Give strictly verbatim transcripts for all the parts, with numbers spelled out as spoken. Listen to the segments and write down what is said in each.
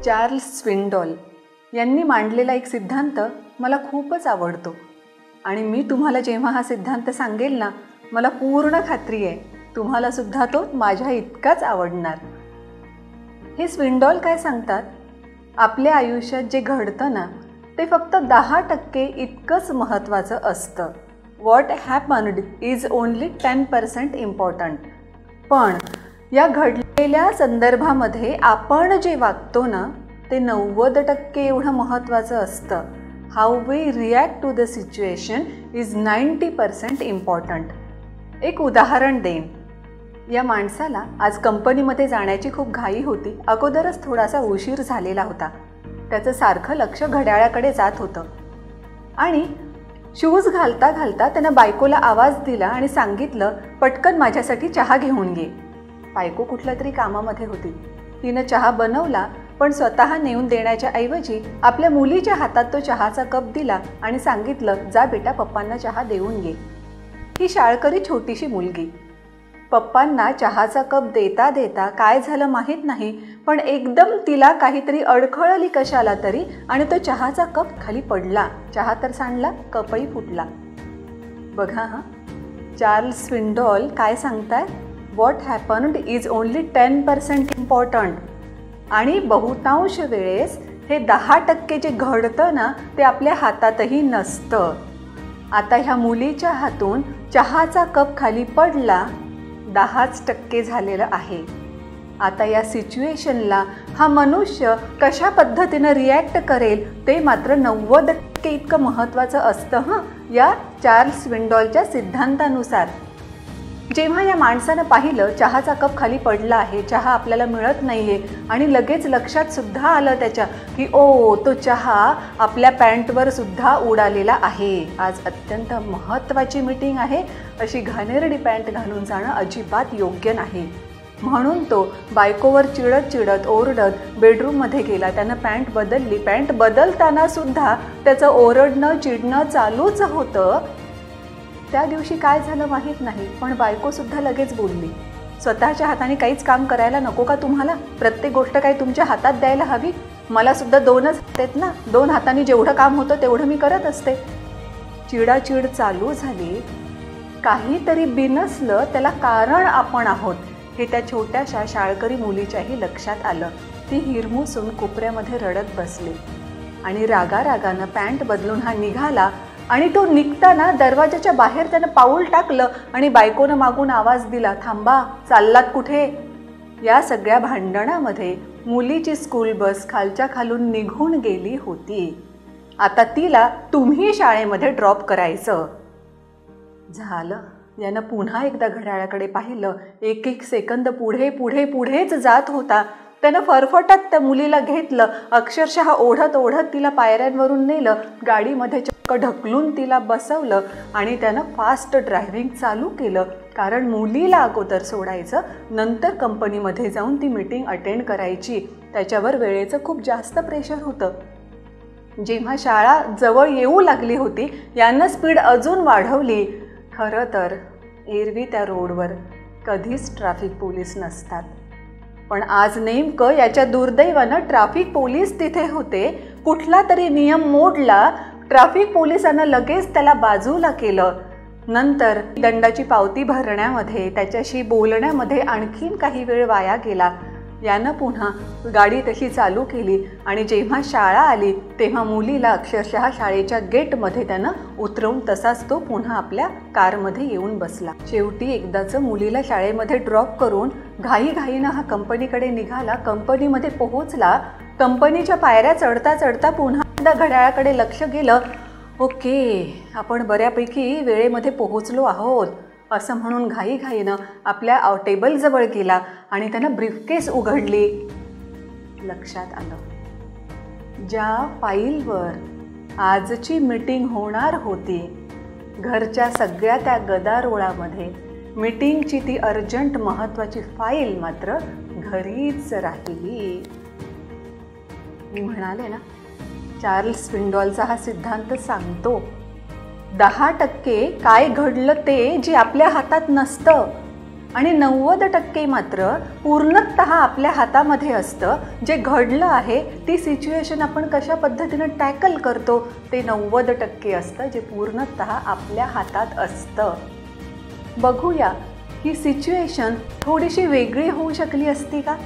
Charles स्विंडॉल यांनी मांडलेला एक सिद्धांत मला खूपच आवडतो आणि मी तुम्हाला जेव्हा हा सिद्धांत सांगेल ना, मला पूर्ण खात्री आहे तुम्हाला सुद्धा तो माझ्या इतकाच आवडणार. हे स्विंडॉल काय सांगतात, आपल्या आयुष्यात जे घडतं ना ते फक्त दहा टक्के इतकंच महत्त्वाचं असतं. What happened is only ten percent important. पण या घडलेल्या संदर्भामध्ये आपण जे वागतो ना ते नव्वद टक्के एवढं महत्त्वाचं असतं. How we react to the situation is ninety percent important. एक उदाहरण देईन. या माणसाला आज कंपनीमध्ये जाण्याची खूप घाई होती. अगोदरच थोडासा उशीर झालेला होता. त्याचं सारखं लक्ष घड्याळाकडे जात होतं आणि शूज घालता घालता त्यानं बायकोला आवाज दिला आणि सांगितलं, पटकन माझ्यासाठी चहा घेऊन ये. बायको कुठल्या तरी कामामध्ये होती. तिनं चहा बनवला, पण स्वतः नेऊन देण्याच्या ऐवजी आपल्या मुलीच्या हातात तो चहाचा कप दिला आणि सांगितलं, जा बेटा पप्पांना चहा देऊन ये. ही शाळकरी छोटीशी मुलगी पप्पांना चहाचा कप देता देता काय झालं माहीत नाही, पण एकदम तिला काहीतरी अडखळली कशाला तरी आणि तो चहाचा कप खाली पडला. चहा तर सांडला, कपही फुटला. बघा हा, चार्ल्स स्विंडॉल काय सांगतायत, what happened is only ten percent important. आणि बहुतांश वेळेस हे दहा टक्के जे घडतं ना ते आपल्या हातातही नसतं. आता ह्या मुलीच्या हातून चहाचा कप खाली पडला, दहाच टक्के झालेलं आहे. आता या सिच्युएशनला हा मनुष्य कशा पद्धतीनं रिॲक्ट करेल ते मात्र नव्वद टक्के इतकं महत्त्वाचं असतं हं, या चार्ल्स स्विंडॉलच्या सिद्धांतानुसार. जेव्हा या माणसानं पाहिलं चहाचा कप खाली पडला आहे, चहा आपल्याला मिळत नाही आहे आणि लगेच लक्षात सुद्धा आलं त्याच्या की ओ तो चहा आपल्या पॅन्टवर सुद्धा उडालेला आहे. आज अत्यंत महत्त्वाची मीटिंग आहे, अशी घाणेरडी पॅन्ट घालून जाणं अजिबात योग्य नाही. म्हणून तो बायकोवर चिडत चिडत ओरडत बेडरूममध्ये गेला. त्यानं पॅन्ट बदलली. पॅन्ट बदलताना सुद्धा त्याचं ओरडणं चिडणं चालूच होतं. त्या दिवशी काय झालं माहीत नाही, पण बायकोसुद्धा लगेच बोलली, स्वतःच्या हाताने काहीच काम करायला नको का तुम्हाला? प्रत्येक गोष्ट काही तुमच्या हातात द्यायला हवी? मला सुद्धा दोनच हात आहेत ना, दोन हातांनी जेवढं काम होतं तेवढं मी करत असते. चिडाचिड चालू झाली. काहीतरी बिनसलं, त्याला कारण आपण आहोत हे त्या छोट्याशा शाळकरी मुलीच्याही लक्षात आलं. ती हिरमुसून कोपऱ्यामध्ये रडत बसली आणि रागा रागानं पॅन्ट बदलून हा निघाला आणि तो निघताना दरवाजाच्या बाहेर त्यानं पाऊल टाकलं आणि बायकोनं मागून आवाज दिला, थांबा, चाललात कुठे? या सगळ्या भांडणामध्ये मुलीची स्कूल बस खालच्या खालून निघून गेली होती. आता तिला तुम्ही शाळेमध्ये ड्रॉप करायचं. झालं. यानं पुन्हा एकदा घड्याळाकडे पाहिलं. एक एक सेकंद पुढे पुढे पुढेच जात होता. त्यानं फरफटत त्या मुलीला घेतलं, अक्षरशः ओढत ओढत तिला पायऱ्यांवरून नेलं, गाडीमध्ये चक्क ढकलून तिला बसवलं आणि त्यानं फास्ट ड्रायव्हिंग चालू केलं. कारण मुलीला अगोदर सोडायचं, नंतर कंपनीमध्ये जाऊन ती मीटिंग अटेंड करायची. त्याच्यावर वेळेचं खूप जास्त प्रेशर होतं. जेव्हा शाळा जवळ येऊ लागली होती यानं स्पीड अजून वाढवली. खरं तर एरवी त्या रोडवर कधीच ट्रॅफिक पोलीस नसतात, पण आज नेमकं याच्या दुर्दैवानं ट्रॅफिक पोलीस तिथे होते. कुठला तरी नियम मोडला. ट्रॅफिक पोलिसांना लगेच त्याला बाजूला केलं. नंतर दंडाची पावती भरण्यामध्ये, त्याच्याशी बोलण्यामध्ये आणखीन काही वेळ वाया गेला. यानं पुन्हा गाडी तशी चालू केली आणि जेव्हा शाळा आली तेव्हा मुलीला अक्षरशः शाळेच्या गेटमध्ये त्यानं उतरवून तसाच तो पुन्हा आपल्या कारमध्ये येऊन बसला. शेवटी एकदाचं मुलीला शाळेमध्ये ड्रॉप करून घाईघाईनं हा कंपनीकडे निघाला. कंपनीमध्ये पोहोचला. कंपनीच्या पायऱ्या चढता चढता पुन्हा एकदा घड्याळाकडे लक्ष गेलं. ओके, आपण बऱ्यापैकी वेळेमध्ये पोहोचलो आहोत असं म्हणून घाईघाईनं आपल्या टेबलजवळ गेला आणि त्यानं ब्रीफकेस उघडली. लक्षात आलं, ज्या फाईलवर आजची मीटिंग होणार होती, घरच्या सगळ्या त्या गदारोळामध्ये मीटिंगची ती अर्जंट महत्त्वाची फाईल मात्र घरीच राहिली. मी म्हणाले ना, चार्ल्स स्विंडॉलचा हा सिद्धांत सांगतो, दहा टक्के काय घडलं ते जे आपल्या हातात नसतं आणि नव्वद टक्के मात्र पूर्णतः आपल्या हातामध्ये असतं. जे घडलं आहे ती सिच्युएशन आपण कशा पद्धतीनं टॅकल करतो ते नव्वद टक्के असतं, जे पूर्णतः आपल्या हातात असतं. बघूया ही सिच्युएशन थोडीशी वेगळी होऊ शकली असती का?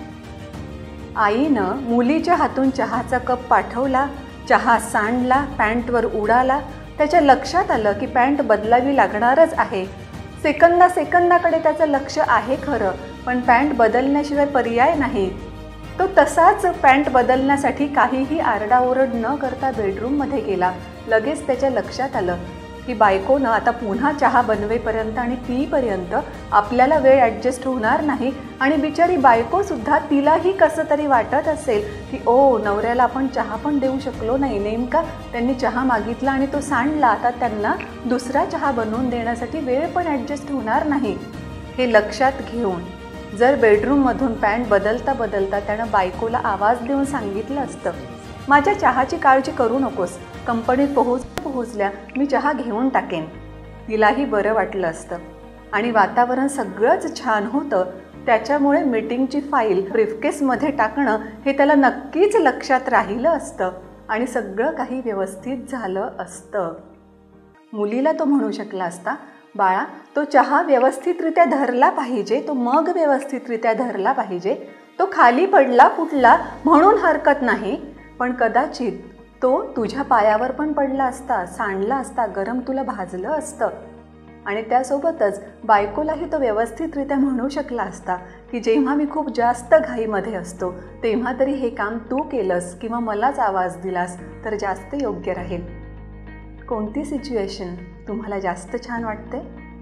आईनं मुलीच्या हातून चहाचा कप पाठवला, चहा सांडला, पॅन्टवर उडाला. त्याच्या लक्षात आलं की पॅन्ट बदलावी लागणारच आहे. सेकंदा सेकंदाकडे त्याचं लक्ष आहे खरं, पण पॅन्ट बदलण्याशिवाय पर्याय नाही. तो तसाच पॅन्ट बदलण्यासाठी काहीही आरडाओरड न करता बेडरूममध्ये गेला. लगेच त्याच्या लक्षात आलं की बायकोनं आता पुन्हा चहा बनवेपर्यंत आणि पिईपर्यंत आपल्याला वेळ ॲडजस्ट होणार नाही. आणि बिचारी बायकोसुद्धा, तिलाही कसं तरी वाटत असेल की ओ नवऱ्याला आपण चहा पण देऊ शकलो नाही. नेमका त्यांनी चहा मागितला आणि तो सांडला, आता त्यांना दुसरा चहा बनवून देण्यासाठी वेळ पण ॲडजस्ट होणार नाही. हे लक्षात घेऊन जर बेडरूममधून पॅन्ट बदलता बदलता त्यानं बायकोला आवाज देऊन सांगितलं असतं, माझ्या चहाची काळजी करू नकोस, कंपनीत पोहोच पोहोचल्या मी चहा घेऊन टाकेन, तिलाही बरं वाटलं असतं. आणि वातावरण सगळंच छान होतं. त्याच्यामुळे मीटिंगची फाईल ब्रीफकेसमध्ये टाकणं हे त्याला नक्कीच लक्षात राहिलं असतं आणि सगळं काही व्यवस्थित झालं असतं. मुलीला तो म्हणू शकला असता, बाळा तो चहा व्यवस्थितरित्या धरला पाहिजे, तो मग व्यवस्थितरित्या धरला पाहिजे, तो खाली पडला फुटला म्हणून हरकत नाही, पण कदाचित तो तुझ्या पायावर पण पडला असता, सांडला असता, गरम तुला भाजलं असतं. आणि त्यासोबतच बायकोलाही तो व्यवस्थितरित्या म्हणू शकला असता की जेव्हा मी खूप जास्त घाईमध्ये असतो तेव्हा तरी हे काम तू केलंस किंवा मलाच आवाज दिलास तर जास्त योग्य राहील. कोणती सिच्युएशन तुम्हाला जास्त छान वाटते?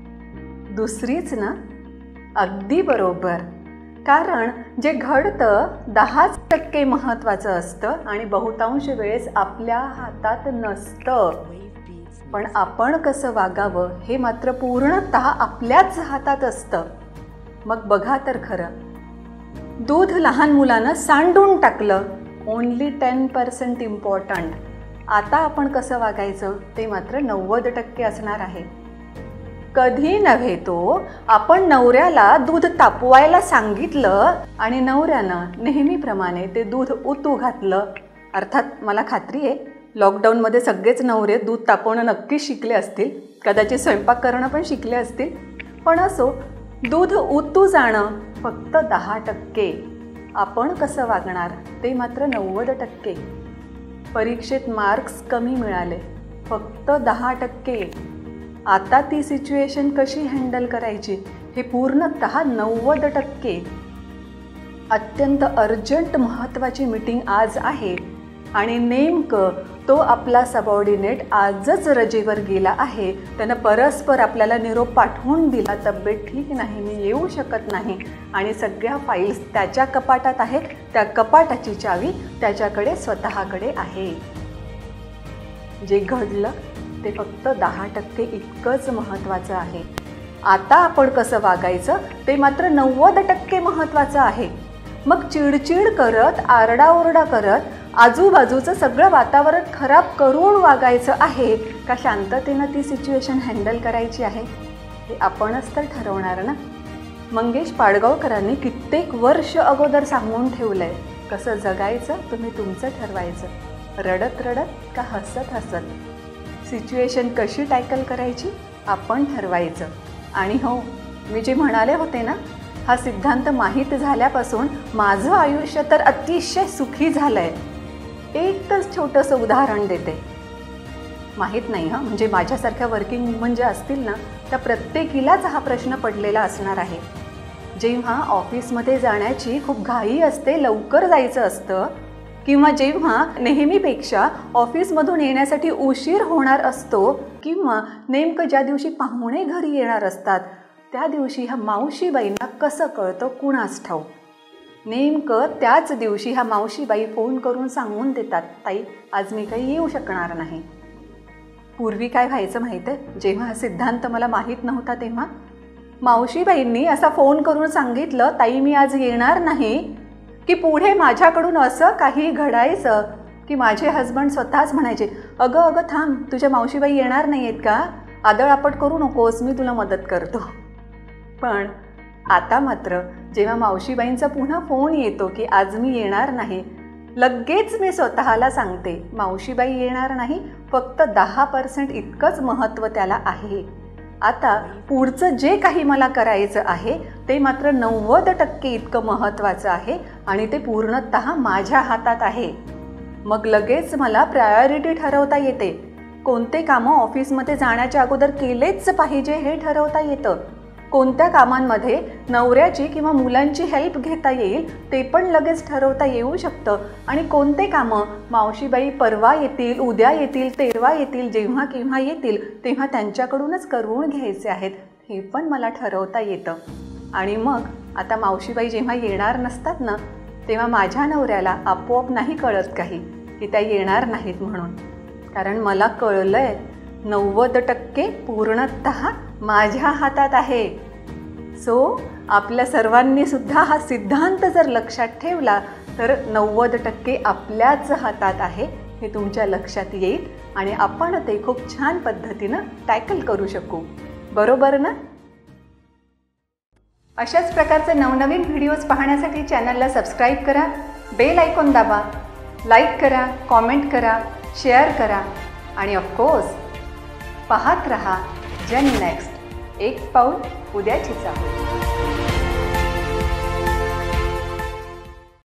दुसरीच ना? अगदी बरोबर. कारण जे घडतं दहाच टक्के महत्त्वाचं असतं आणि बहुतांश वेळेस आपल्या हातात नसतं. पण आपण कसं वागावं हे मात्र पूर्णतः आपल्याच हातात असतं. मग बघा तर खरं, दूध लहान मुलानं सांडून टाकलं, ओन्ली टेन पर्सेंट इम्पॉर्टंट. आता आपण कसं वागायचं ते मात्र नव्वद टक्के असणार आहे. कधी नव्हे तो आपण नवऱ्याला दूध तापवायला सांगितलं आणि नवऱ्यानं नेहमीप्रमाणे ते दूध उतू घातलं. अर्थात मला खात्री आहे लॉकडाऊनमध्ये सगळेच नवरे दूध तापवणं नक्कीच शिकले असतील, कदाचित स्वयंपाक करणं पण शिकले असतील. पण असो, दूध उतू जाणं फक्त दहा टक्के. आपण कसं वागणार ते मात्र नव्वद टक्के. परीक्षेत मार्क्स कमी मिळाले फक्त दहा टक्के. आता ती सिच्युएशन कशी हँडल करायची हे पूर्णतः नव्वद टक्के. अत्यंत अर्जंट महत्त्वाची मीटिंग आज आहे आणि नेमकं तो आपला सबऑर्डिनेट आजच रजेवर गेला आहे. त्यानं परस्पर आपल्याला निरोप पाठवून दिला, तब्येत ठीक नाही, मी येऊ शकत नाही, आणि सगळ्या फाईल्स त्याच्या कपाटात आहेत. त्या कपाटाची चावी त्याच्याकडे स्वतःकडे आहे. जे घडलं ते फक्त दहा टक्के इतकंच महत्त्वाचं आहे. आता आपण कसं वागायचं ते मात्र नव्वद टक्के महत्त्वाचं आहे. मग चिडचिड करत, आरडाओरडा करत आजूबाजूचं सगळं वातावरण खराब करून वागायचं आहे का शांततेनं ती सिच्युएशन हँडल करायची आहे हे आपणच तर ठरवणार ना. मंगेश पाडगावकरांनी कित्येक वर्ष अगोदर सांगून ठेवलं आहे, कसं जगायचं तुम्ही तुमचं ठरवायचं. रडत रडत का हसत हसत. सिच्युएशन कशी टॅकल करायची आपण ठरवायचं. आणि हो, मी जे म्हणाले होते ना, हा सिद्धांत माहीत झाल्यापासून माझं आयुष्य तर अतिशय सुखी झालं आहे. एकच छोटंसं उदाहरण देते. माहीत नाही हां, म्हणजे माझ्यासारख्या वर्किंग वुमन ज्या असतील ना त्या प्रत्येकीलाच हा प्रश्न पडलेला असणार आहे. जेव्हा ऑफिसमध्ये जाण्याची खूप घाई असते, लवकर जायचं असतं, किंवा जेव्हा नेहमीपेक्षा ऑफिसमधून येण्यासाठी उशीर होणार असतो, किंवा नेमकं ज्या दिवशी पाहुणे घरी येणार असतात त्या दिवशी ह्या मावशीबाईंना कसं कळतं कुणास ठाऊक. नेमकं त्याच दिवशी ह्या मावशीबाई फोन करून सांगून देतात, ताई आज मी काही येऊ शकणार नाही. पूर्वी काय व्हायचं माहीत आहे, जेव्हा हा सिद्धांत मला माहीत नव्हता तेव्हा मावशीबाईंनी असा फोन करून सांगितलं, ताई मी आज येणार नाही, की पुढे माझ्याकडून असं काही घडायचं की माझे हजबंड स्वतःच म्हणायचे, अगं अगं थांब, तुझ्या मावशीबाई येणार नाही आहेत का, आदळआपट करू नकोस, मी तुला मदत करतो. पण आता मात्र जेव्हा मावशीबाईंचा पुन्हा फोन येतो की आज मी येणार नाही, लगेच मी स्वतःला सांगते मावशीबाई येणार नाही, फक्त दहा पर्सेंट इतकंच महत्त्व त्याला आहे. आता पुढचं जे काही मला करायचं आहे ते मात्र नव्वद टक्के इतकं महत्त्वाचं आहे आणि ते पूर्णतः माझ्या हातात आहे. मग लगेच मला प्रायोरिटी ठरवता येते. कोणते कामं ऑफिसमध्ये जाण्याच्या अगोदर केलेच पाहिजे हे ठरवता येतं. कोणत्या कामांमध्ये नवऱ्याची किंवा मुलांची हेल्प घेता येईल ते पण लगेच ठरवता येऊ शकतं. आणि कोणते कामं मावशीबाई परवा येतील, उद्या येतील, तेरवा येतील, जेव्हा केव्हा येतील तेव्हा त्यांच्याकडूनच करून घ्यायचे आहेत हे पण मला ठरवता येतं. आणि मग आता मावशीबाई जेव्हा येणार नसतात ना, तेव्हा माझ्या नवऱ्याला आपोआप नाही कळत काही की त्या येणार नाहीत म्हणून. कारण मला कळलंय नव्वद टक्के पूर्णतः माझ्या हातात आहे. सो आपल्या सर्वांनी सुद्धा हा सिद्धांत जर लक्षात ठेवला तर नव्वद टक्के आपल्याच हातात आहे हे तुमच्या लक्षात येईल आणि आपण ते खूप छान पद्धतीनं टॅकल करू शकू. बरोबर ना? अशाच प्रकारचे नवनवीन व्हिडिओज पाहण्यासाठी चॅनलला सबस्क्राईब करा, बेल आयकॉन दाबा, लाईक करा, कॉमेंट करा, शेअर करा आणि ऑफकोर्स पाहत रहा जन नेक्स्ट. एक पाऊल उद्याची चाहूल.